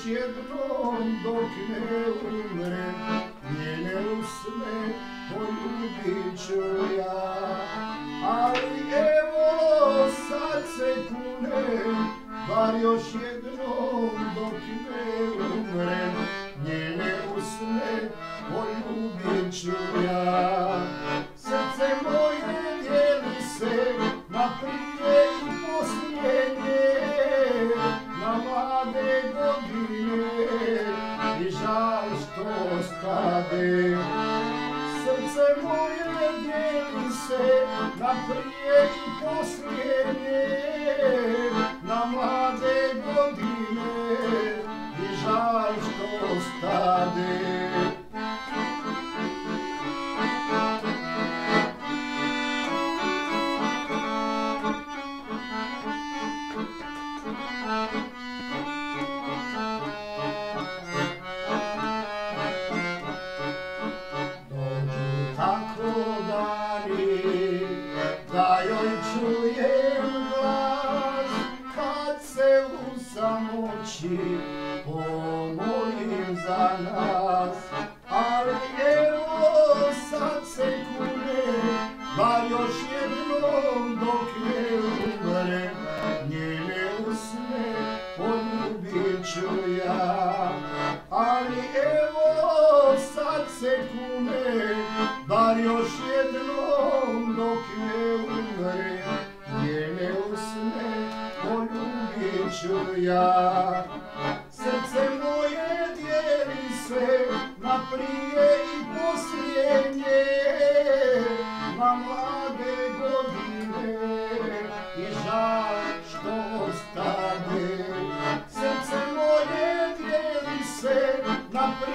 jednom dok ne umrem, njene usne poljubit ću ja. Ali evo sad se kunem, bar još jednom dok ne umrem, njene usne poljubit ću ja. Srce moje dijeli se na prije i poslije nje, na mlade godine i žal što stade. Srce moje dijeli se na prije i poslije nje, na mlade godine i žal što stade. Da joj čujem glas kad se u samoći pomolim za nas. Ali evo sad se kunem, bar još jednom dok ne umrem, njene usne poljubit ću ja. Ali evo sad se kunem, bar još jednom dok ne umrem, njene usne poljubit ću ja. Srce moje dijeli se na prije i poslije nje, na mlade godine i žal što stade. Srce moje dijeli se na prije